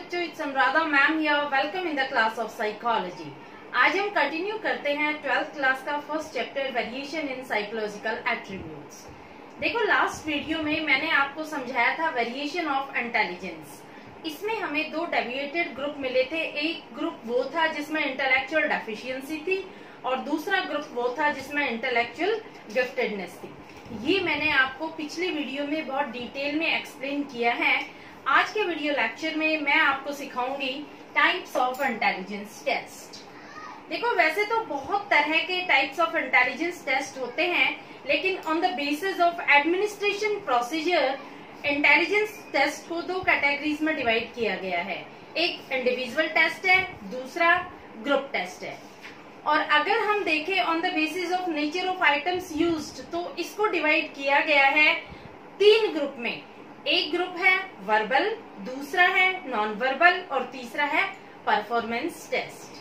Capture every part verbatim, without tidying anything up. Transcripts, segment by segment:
बच्चों, it's Anuradha ma'am here. Welcome in the class of psychology. आज हम कंटिन्यू करते हैं ट्वेल्थ क्लास का first chapter variation in psychological attributes. देखो, लास्ट वीडियो में मैंने आपको समझाया था वेरिएशन ऑफ इंटेलिजेंस। इसमें हमें दो डेविएटेड ग्रुप मिले थे। एक ग्रुप वो था जिसमें इंटेलेक्चुअल डेफिशिएंसी थी और दूसरा ग्रुप वो था जिसमें इंटेलेक्चुअल गिफ्टेडनेस थी। ये मैंने आपको पिछले वीडियो में बहुत डिटेल में एक्सप्लेन किया है। आज के वीडियो लेक्चर में मैं आपको सिखाऊंगी टाइप्स ऑफ इंटेलिजेंस टेस्ट। देखो, वैसे तो बहुत तरह के टाइप्स ऑफ इंटेलिजेंस टेस्ट होते हैं, लेकिन on the basis of administration procedure intelligence test को दो कैटेगरीज में डिवाइड किया गया है। एक इंडिविजुअल टेस्ट है, दूसरा ग्रुप टेस्ट है। और अगर हम देखें on the basis of nature of items used, तो इसको डिवाइड किया गया है तीन ग्रुप में। एक ग्रुप है वर्बल, दूसरा है नॉन वर्बल और तीसरा है परफॉर्मेंस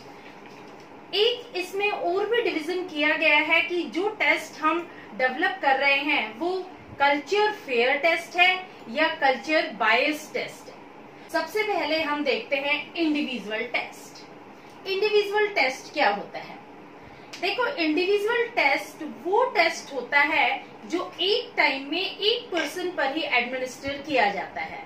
टेस्ट। एक इसमें और भी डिवीजन किया गया है कि जो टेस्ट हम डेवलप कर रहे हैं वो कल्चर फेयर टेस्ट है या कल्चर बायस टेस्ट है। सबसे पहले हम देखते हैं इंडिविजुअल टेस्ट। इंडिविजुअल टेस्ट क्या होता है? देखो, इंडिविजुअल टेस्ट वो टेस्ट होता है जो एक टाइम में एक पर्सन पर ही एडमिनिस्टर किया जाता है।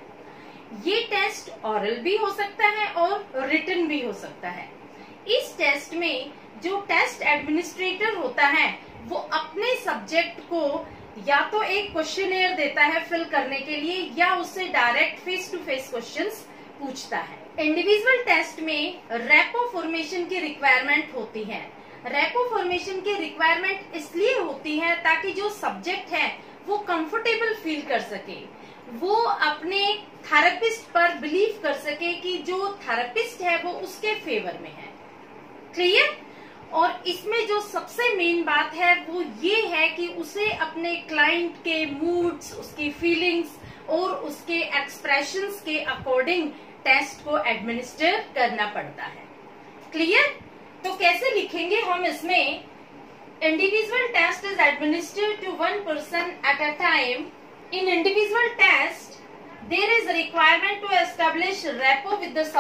ये टेस्ट ऑरल भी हो सकता है और रिटन भी हो सकता है। इस टेस्ट में जो टेस्ट एडमिनिस्ट्रेटर होता है वो अपने सब्जेक्ट को या तो एक क्वेश्चनेयर देता है फिल करने के लिए या उससे direct face to face questions पूछता है। इंडिविजुअल टेस्ट में रैपो फॉर्मेशन की रिक्वायरमेंट होती है। रैपो फॉर्मेशन की रिक्वायरमेंट इसलिए होती है ताकि जो सब्जेक्ट है वो कंफर्टेबल फील कर सके, वो अपने थेरेपिस्ट पर बिलीव कर सके कि जो थेरेपिस्ट है वो उसके फेवर में है। क्लियर? और इसमें जो सबसे मेन बात है वो ये है कि उसे अपने क्लाइंट के मूड्स, उसकी फीलिंग्स और उसके एक्सप्रेशंस के अकॉर्डिंग टेस्ट को एडमिनिस्टर करना पड़ता है। क्लियर? तो कैसे लिखेंगे हम इसमें? Individual test is administered to one person at a time. In individual test there is requirement to establish rapport with the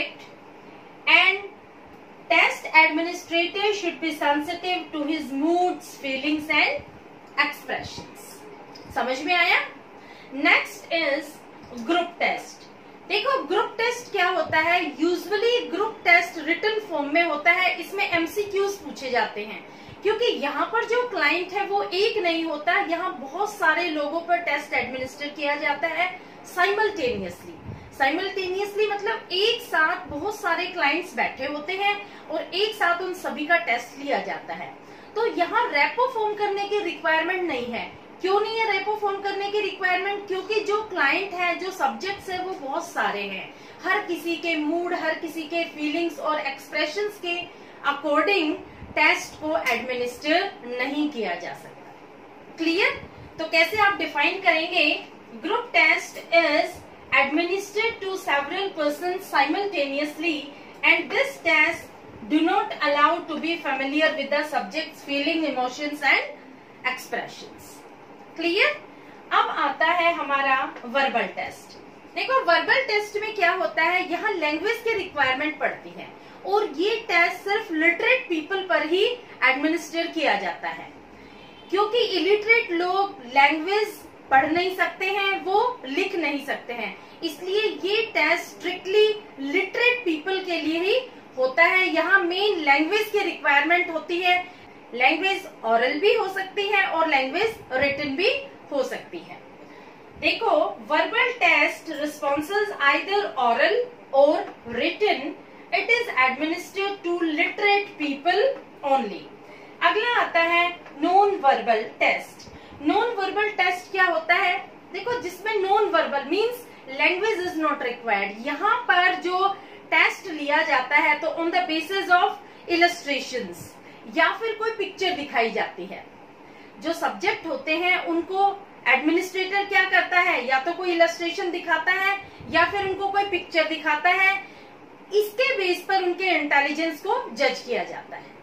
subject and test administrator should be sensitive to his moods, feelings and expressions. समझ में आया? Next is group test. देखो, group test क्या होता है? Usually group test written form में होता है। इसमें एमसीक्यूज पूछे जाते हैं क्योंकि यहाँ पर जो क्लाइंट है वो एक नहीं होता, यहाँ बहुत सारे लोगों पर टेस्ट एडमिनिस्टर किया जाता है साइमल्टेनियसली। साइमल्टेनियसली मतलब एक साथ बहुत सारे क्लाइंट्स बैठे होते हैं और एक साथ उन सभी का टेस्ट लिया जाता है। तो यहाँ रैपो फॉर्म करने की रिक्वायरमेंट नहीं है। क्यों नहीं है रैपो फॉर्म करने की रिक्वायरमेंट? क्योंकि जो क्लाइंट है, जो सब्जेक्ट्स है वो बहुत सारे हैं। हर किसी के मूड, हर किसी के फीलिंग्स और एक्सप्रेशंस के अकॉर्डिंग टेस्ट को एडमिनिस्टर नहीं किया जा सकता। क्लियर? तो कैसे आप डिफाइन करेंगे? Group test is administered to several persons simultaneously and this test do not allow to be familiar with the subject's feeling, emotions and expressions. Clear? अब आता है हमारा वर्बल टेस्ट। देखो, वर्बल टेस्ट में क्या होता है, यहाँ लैंग्वेज की रिक्वायरमेंट पड़ती है और ये टेस्ट सिर्फ लिटरेट पीपल पर ही एडमिनिस्टर किया जाता है क्योंकि इलिटरेट लोग लैंग्वेज पढ़ नहीं सकते हैं, वो लिख नहीं सकते हैं। इसलिए ये टेस्ट स्ट्रिक्टली लिटरेट पीपल के लिए ही होता है। यहाँ मेन लैंग्वेज की रिक्वायरमेंट होती है। लैंग्वेज ऑरल भी हो सकती है और लैंग्वेज रिटन भी हो सकती है। देखो, verbal test responses either oral और written, it is administered to literate people only. अगला आता है non verbal test. Non verbal test क्या होता है? देखो, जिसमें non verbal means language is not required. यहाँ पर जो टेस्ट लिया जाता है तो on the basis of illustrations या फिर कोई पिक्चर दिखाई जाती है। जो सब्जेक्ट होते हैं उनको एडमिनिस्ट्रेटर क्या करता है, या तो कोई इलस्ट्रेशन दिखाता है या फिर उनको कोई पिक्चर दिखाता है। इसके बेस पर उनके इंटेलिजेंस को जज किया जाता है।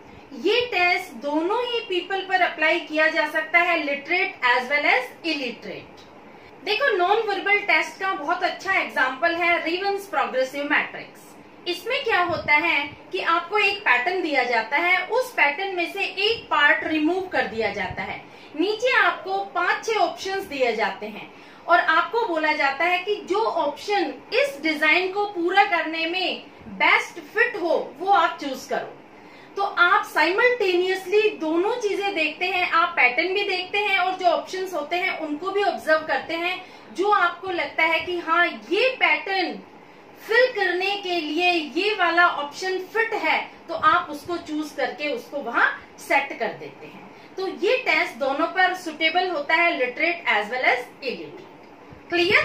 ये टेस्ट दोनों ही पीपल पर अप्लाई किया जा सकता है, literate as well as illiterate. देखो, नॉन वर्बल टेस्ट का बहुत अच्छा एग्जाम्पल है एलिवंस प्रोग्रेसिव मैट्रिक्स। इसमें क्या होता है कि आपको एक पैटर्न दिया जाता है, उस पैटर्न में से एक पार्ट रिमूव कर दिया जाता है। नीचे आपको पांच छह ऑप्शंस दिए जाते हैं और आपको बोला जाता है कि जो ऑप्शन इस डिजाइन को पूरा करने में बेस्ट फिट हो वो आप चूज करो। तो आप साइमल्टेनियसली दोनों चीजें देखते हैं, आप पैटर्न भी देखते हैं और जो ऑप्शंस होते हैं उनको भी ऑब्जर्व करते हैं। जो आपको लगता है कि हाँ ये पैटर्न फिल करने के लिए ये वाला ऑप्शन फिट है, तो आप उसको चूज करके उसको वहां सेट कर देते हैं। तो ये टेस्ट दोनों पर सुटेबल होता है, literate as well as illiterate. Clear?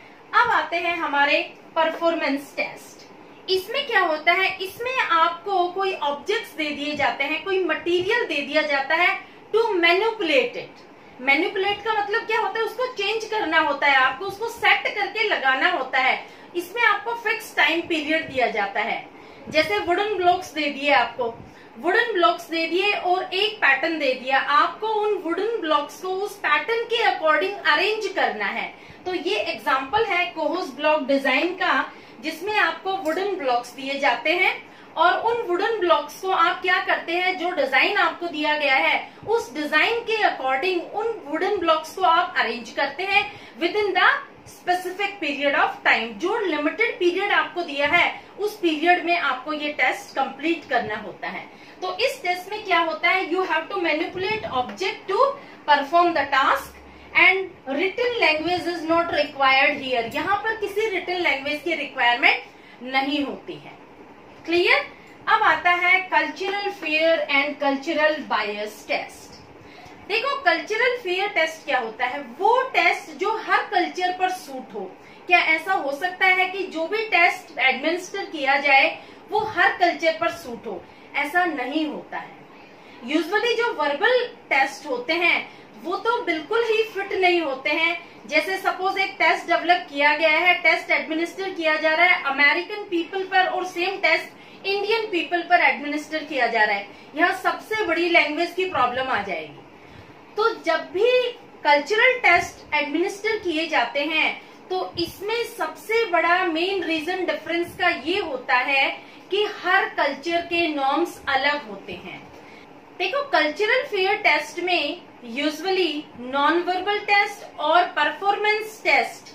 अब आते हैं हमारे परफॉर्मेंस टेस्ट। इसमें क्या होता है, इसमें आपको कोई ऑब्जेक्ट्स दे दिए जाते हैं, कोई मटेरियल दे दिया जाता है टू मैनिपुलेट इट। मैनिपुलेट का मतलब क्या होता है, उसको चेंज करना होता है, आपको उसको सेट करके लगाना होता है। इसमें आपको फिक्स टाइम पीरियड दिया जाता है। जैसे वुडन ब्लॉक्स दे दिए, आपको वुडन ब्लॉक्स दे दिए और एक पैटर्न दे दिया, आपको उन वुडन ब्लॉक्स को उस पैटर्न के अकॉर्डिंग अरेंज करना है। तो ये एग्जांपल है कोहोस ब्लॉक डिजाइन का, जिसमें आपको वुडन ब्लॉक्स दिए जाते हैं और उन वुडन ब्लॉक्स को आप क्या करते हैं, जो डिजाइन आपको दिया गया है उस डिजाइन के अकॉर्डिंग उन वुडन ब्लॉक्स को आप अरेंज करते हैं within the specific period of time. जो लिमिटेड पीरियड आपको दिया है उस पीरियड में आपको ये टेस्ट कंप्लीट करना होता है। तो इस टेस्ट में क्या होता है, you have to manipulate object to perform the task and written language is not required here. यहाँ पर किसी रिटन लैंग्वेज की रिक्वायरमेंट नहीं होती है। क्लियर? अब आता है cultural fair and cultural bias test. देखो कल्चरल फेयर टेस्ट क्या होता है, वो टेस्ट जो हर कल्चर पर सूट हो। क्या ऐसा हो सकता है कि जो भी टेस्ट एडमिनिस्टर किया जाए वो हर कल्चर पर सूट हो? ऐसा नहीं होता है। यूजुअली जो वर्बल टेस्ट होते हैं वो तो बिल्कुल ही फिट नहीं होते हैं। जैसे सपोज एक टेस्ट डेवलप किया गया है, टेस्ट एडमिनिस्टर किया जा रहा है अमेरिकन पीपल पर और सेम टेस्ट इंडियन पीपल पर एडमिनिस्टर किया जा रहा है, यहाँ सबसे बड़ी लैंग्वेज की प्रॉब्लम आ जाएगी। तो जब भी कल्चरल टेस्ट एडमिनिस्टर किए जाते हैं तो इसमें सबसे बड़ा मेन रीजन डिफरेंस का ये होता है कि हर कल्चर के नॉर्म्स अलग होते हैं। देखो कल्चरल फेयर टेस्ट में यूजुअली नॉन वर्बल टेस्ट और परफॉर्मेंस टेस्ट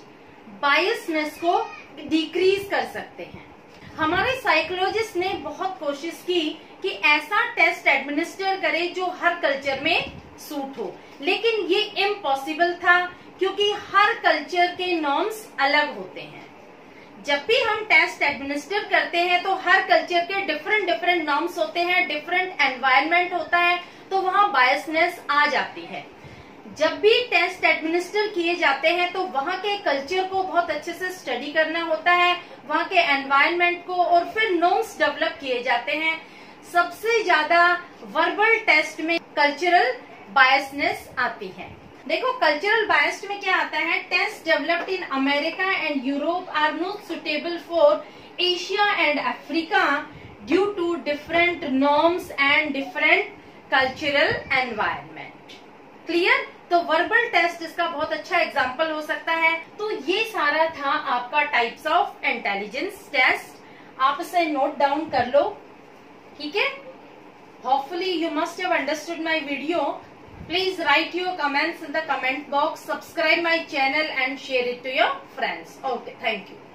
बायसनेस को डिक्रीज कर सकते हैं। हमारे साइकोलॉजिस्ट ने बहुत कोशिश की कि ऐसा टेस्ट एडमिनिस्टर करे जो हर कल्चर में सूट हो, लेकिन ये इम्पॉसिबल था क्योंकि हर कल्चर के नॉर्म्स अलग होते हैं। जब भी हम टेस्ट एडमिनिस्टर करते हैं तो हर कल्चर के डिफरेंट डिफरेंट नॉर्म्स होते हैं, डिफरेंट एनवायरनमेंट होता है, तो वहाँ बायसनेस आ जाती है। जब भी टेस्ट एडमिनिस्टर किए जाते हैं तो वहाँ के कल्चर को बहुत अच्छे से स्टडी करना होता है, वहाँ के एनवायरनमेंट को, और फिर नॉर्म्स डेवलप किए जाते हैं। सबसे ज्यादा वर्बल टेस्ट में कल्चरल बायसनेस आती है। देखो कल्चरल बायस में क्या आता है, test developed in America and Europe are not suitable for Asia and Africa due to different norms and different cultural environment. Clear? तो वर्बल टेस्ट इसका बहुत अच्छा एग्जाम्पल हो सकता है। तो ये सारा था आपका टाइप्स ऑफ इंटेलिजेंस टेस्ट। आप इसे नोट डाउन कर लो, ठीक है? Hopefully you must have understood my video. Please write your comments in the comment box, subscribe my channel and share it to your friends. Okay, thank you.